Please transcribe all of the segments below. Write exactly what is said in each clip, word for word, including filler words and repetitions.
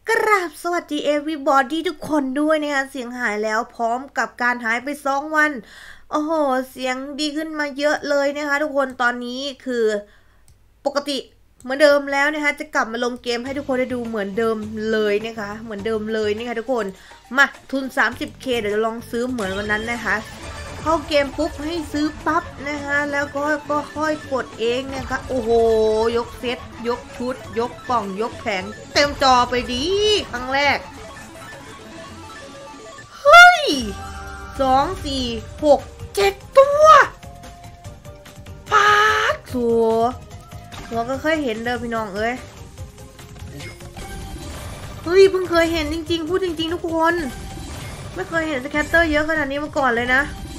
กราบสวัสดี everybody ทุกคนด้วยนะคะเสียงหายแล้วพร้อมกับการหายไปสองวันโอ้โหเสียงดีขึ้นมาเยอะเลยนะคะทุกคนตอนนี้คือปกติเหมือนเดิมแล้วนะคะจะกลับมาลงเกมให้ทุกคนได้ดูเหมือนเดิมเลยนะคะเหมือนเดิมเลยนะคะทุกคนมาทุน สามสิบเค เดี๋ยวจะลองซื้อเหมือนวันนั้นนะคะเข้าเกมปุ๊บให้ซื้อปั๊บนะคะแล้วก็ก็ค่อยกดเองนะคะโอ้โหยกเซตยกชุดยกกล่องยกแผงเต็มจอไปดีครั้งแรกเฮ้ยสองสี่หกเจ็ดตัวปาดสัวหัวก็เคยเห็นเด้อพี่น้องเอ้ยเฮ้ยเพิ่งเคยเห็นจริงๆพูดจริงๆทุกคนไม่เคยเห็นสแคตเตอร์เยอะขนาดนี้มาก่อนเลยนะ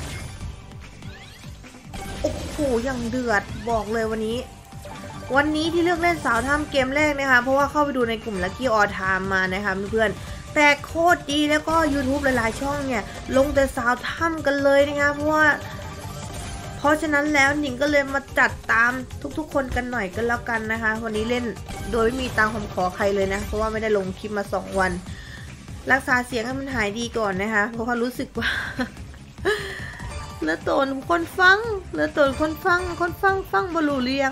โอ้โหอย่างเดือดบอกเลยวันนี้วันนี้ที่เลือกเล่นสาวถ้ำเกมแรกนะคะเพราะว่าเข้าไปดูในกลุ่ม Lucky All Time มานะคะเพื่อนๆแต่โคตรดีแล้วก็ YouTube หลายๆช่องเนี่ยลงแต่สาวถ้ำกันเลยนะคะเพราะว่าเพราะฉะนั้นแล้วหนิงก็เลยมาจัดตามทุกๆคนกันหน่อยกันแล้วกันนะคะวันนี้เล่นโดยไม่มีตังค์ผมขอใครเลยนะเพราะว่าไม่ได้ลงคลิปมาสองวันรักษาเสียงให้มันหายดีก่อนนะคะเพราะว่ารู้สึกว่าเหลือตนคนฟังเหลือตนคนฟังคนฟังฟังบลูเรียง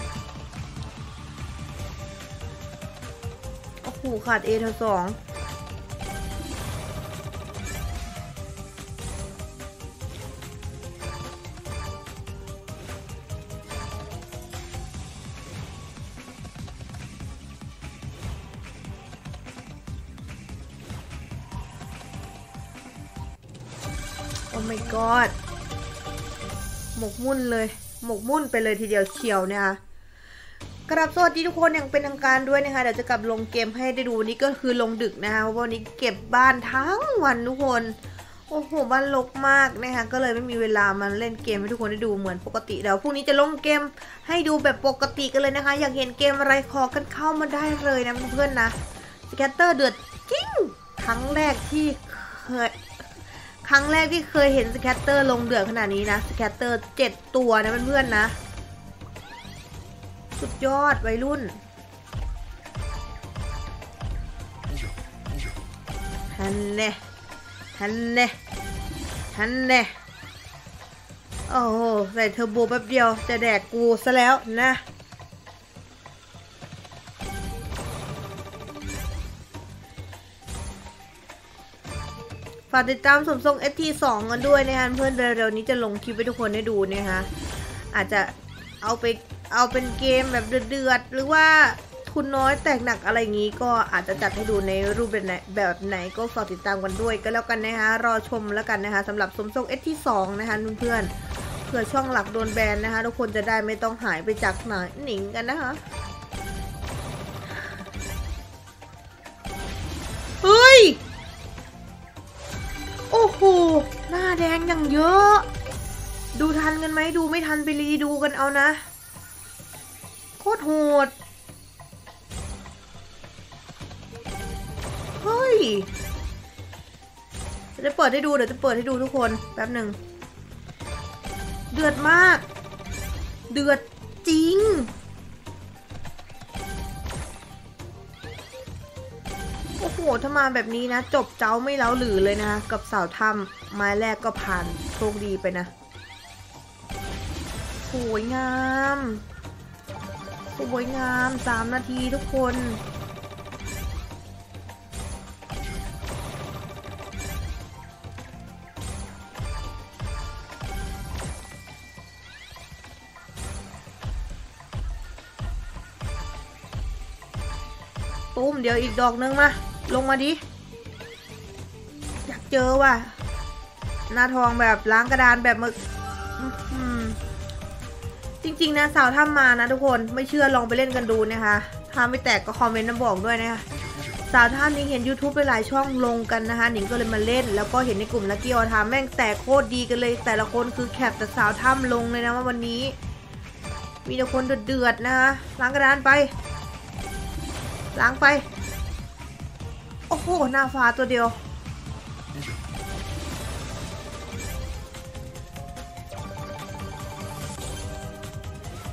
โอ้โหขาดเอทสองโอ้ my god หมกมุ่นเลยหมกมุ่นไปเลยทีเดียวเชียวนะคะกราบสวัสดีทุกคนอย่างเป็นทางการด้วยนะคะเดี๋ยวจะกลับลงเกมให้ได้ดูวันนี้ก็คือลงดึกนะคะเพราะวันนี้เก็บบ้านทั้งวันทุกคนโอ้โหบ้านรกมากนะคะก็เลยไม่มีเวลามาเล่นเกมให้ทุกคนได้ดูเหมือนปกติเดี๋ยวพรุ่งนี้จะลงเกมให้ดูแบบปกติกันเลยนะคะอยากเห็นเกมอะไรขอกันเข้ามาได้เลยนะเพื่อนๆนะสแกตเตอร์เดือดจริงครั้งแรกที่เคยครั้งแรกที่เคยเห็นสแคตเตอร์ลงเดือดขนาดนี้นะสแคตเตอร์เจ็ดตัวนะเพื่อนๆนะสุดยอดวัยรุ่นฮันเน่ฮันเน่ฮันเน่โอ้โหใส่เทอร์โบแป๊บเดียวจะแดกกูซะแล้วนะฝากติดตามสมทรง เอส ที สอง กันด้วยนะคะเพื่อนเร็วๆนี้จะลงคลิปให้ทุกคนได้ดูนะคะอาจจะเอาไปเอาเป็นเกมแบบเดือดๆหรือว่าทุนน้อยแตกหนักอะไรอย่างนี้ก็อาจจะจัดให้ดูในรูปแบบไหนแบบไหนก็ฝากติดตามกันด้วยก็แล้วกันนะคะรอชมแล้วกันนะคะสำหรับสมทรง เอส ที สอง นะคะเพื่อนๆเผื่อช่องหลักโดนแบนนะคะทุกคนจะได้ไม่ต้องหายไปจากหนาหนิงกันนะคะเฮ้ยโอ้โหหน้าแดงอย่างเยอะดูทันกันไหมดูไม่ทันไปรีดูกันเอานะโคตรโหดเฮ้ยเดี๋ยวจะเปิดให้ดูเดี๋ยวจะเปิดให้ดูทุกคนแป๊บหนึ่งเดือดมากเดือดจริงโอ้โหถ้ามาแบบนี้นะจบเจ้าไม่เล้าหรือเลยนะกับสาวถ้ำไม้แรกก็ผ่านโชคดีไปนะสวยงามสวยงามสามนาทีทุกคนตุ้มเดี๋ยวอีกดอกนึงมาลงมาดิอยากเจอว่ะหน้าทองแบบล้างกระดานแบบมึกจริงๆนะสาวถ้ำมานะทุกคนไม่เชื่อลองไปเล่นกันดูนะคะถ้าไม่แตกก็คอมเมนต์มาบอกด้วยนะคะสาวถ้ำนี้เห็น YouTube ไปหลายช่องลงกันนะคะหนิงก็เลยมาเล่นแล้วก็เห็นในกลุ่ม Lucky All Time แม่งแตกโคตรดีกันเลยแต่ละคนคือแคปแต่สาวถ้ำลงเลยนะว่าวันนี้มีแต่คนเดือดๆนะคะล้างกระดานไปล้างไปโอ้โหหน้าฟ้าตัวเดียว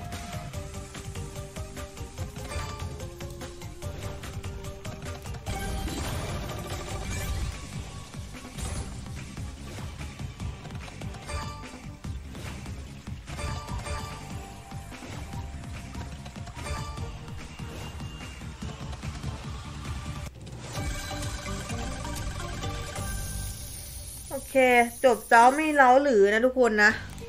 โจบเจ้าไม่เล้าหรือนะทุกคนนะ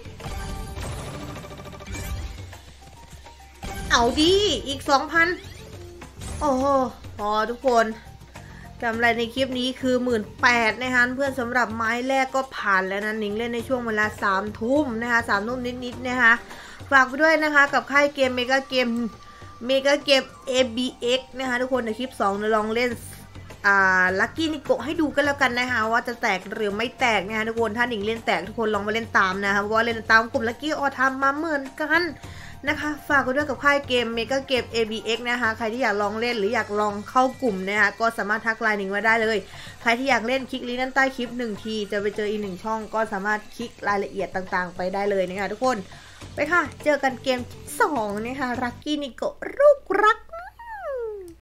เอาดีอีก สองพัน โอ้โหพอทุกคนกำไรในคลิปนี้คือ หนึ่งหมื่นแปดพัน นะคะเพื่อนสำหรับไม้แรกก็ผ่านแล้วนะหนิงเล่นในช่วงเวลาสามทุ่มนะคะสามทุ่มนิดๆนะคะฝากไปด้วยนะคะกับค่ายเกมเมกาเกมเมกาเกม เอ บี เอ็กซ์ นะคะทุกคนในคลิปสองลองเล่นอ่าลัคกี้นิโกะให้ดูกันแล้วกันนะคะว่าจะแตกหรือไม่แตกนะคะทุกคนถ้าหนิงเล่นแตกทุกคนลองมาเล่นตามนะคะเพราะว่าเล่นตามกลุ่มลัคกี้ออทำมาเหมือนกันนะคะฝากกันด้วยกับค่ายเกมเมกาเกม เอ บี เอ็กซ์ นะคะใครที่อยากลองเล่นหรืออยากลองเข้ากลุ่มนะคะก็สามารถทักไลน์หนิงมาได้เลยใครที่อยากเล่นคลิกลิงก์ด้านใต้คลิปหนึ่งทีจะไปเจออีกหนึ่งช่องก็สามารถคลิกรายละเอียดต่างๆไปได้เลยนะคะทุกคนไปค่ะเจอกันเกมสองนะคะลัคกี้นิโกะลูกรัก